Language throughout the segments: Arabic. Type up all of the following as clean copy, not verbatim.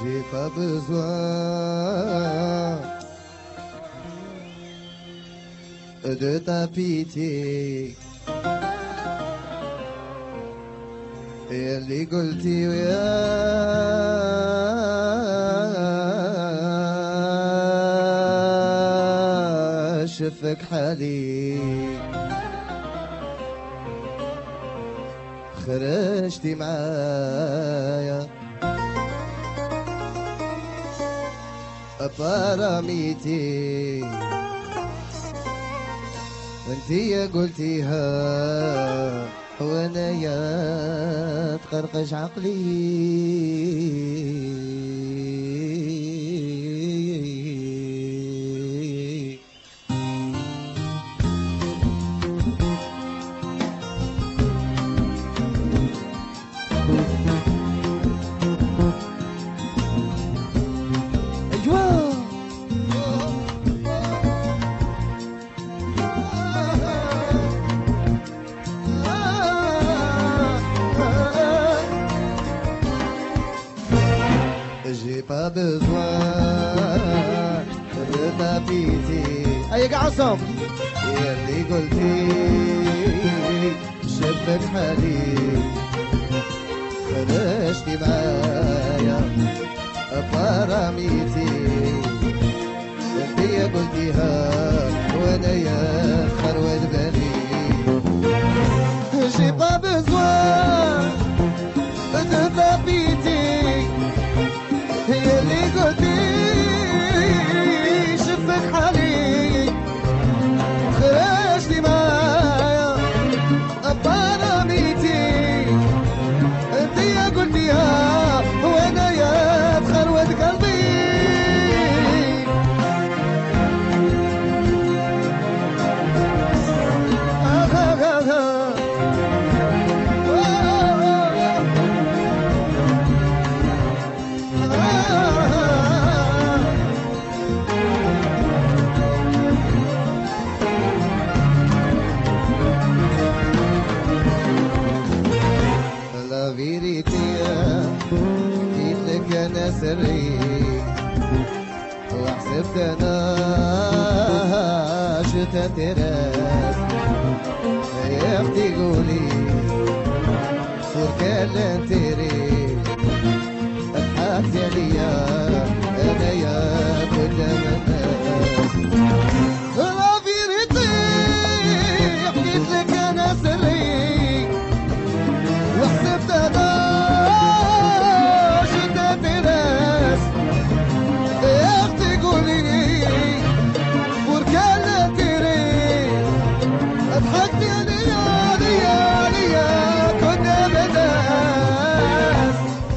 J'ai pas besoin de ta pitié. يا اللي قلتي ويا شفك حالي خرجتي معايا براميتي انتي يا قلتيها وانا يا تقرقش عقلي. ايوه J'ai pas besoin de ta pitié. هيا عصام يا اللي قلتي شفك حالي خرجتي معايا براميتي انتي يا قلتيها وانا يا خروة بالي. J'ai pas besoin de ta pitié. هي اللي قلتي شفك حالي خرجتي معايا براميتي انتي يا قلتيها وانا يا تخروة قلبي. La vérité قلت لك انا سري وحسبت انا شتا تراس يا اختي قولي فركان تيري اضحكت عليا انا يا قدام الناس. La vérité قلت لك انا سري وحسبت انا شدت ناس يا اختي قولي بركان تيري اضحكتي عليا كنا بناس.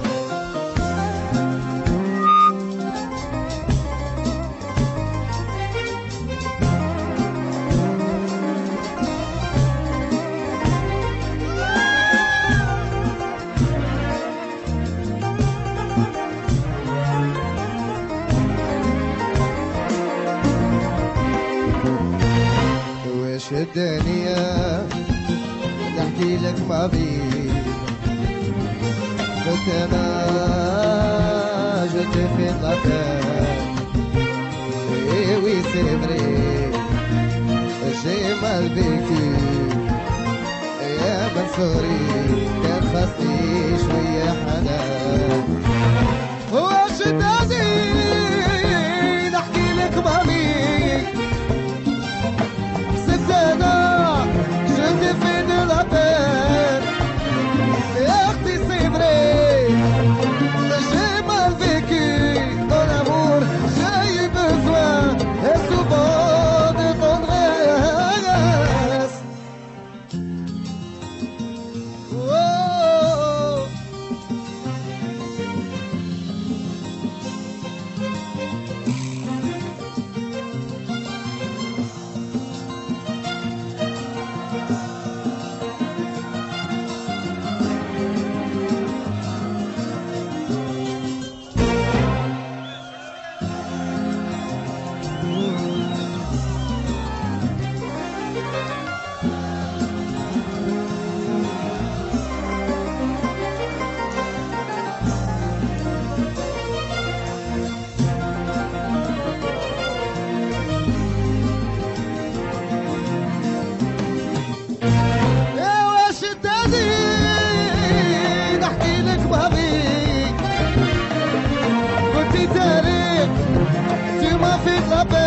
وش الدنيا نحكي لك ما بي كنت انا جيت في الغفاء وي سيبري جمال بيكي يا منصوري كان خاصني شوية حنان. وش الدنيا نحكي لك ما بي صبر